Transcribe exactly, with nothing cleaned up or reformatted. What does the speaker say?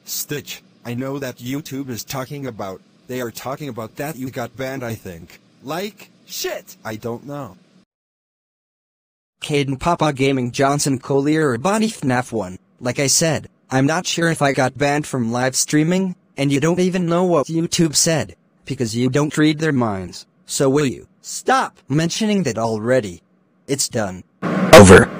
Stitch, I know that YouTube is talking about. They are talking about that you got banned, I think. Like, shit, I don't know. Caden Papa Gaming Johnson Collier or Bonnie F NAF one. Like I said, I'm not sure if I got banned from live streaming, and you don't even know what YouTube said, because you don't read their minds. So will you stop mentioning that already? It's done. Over.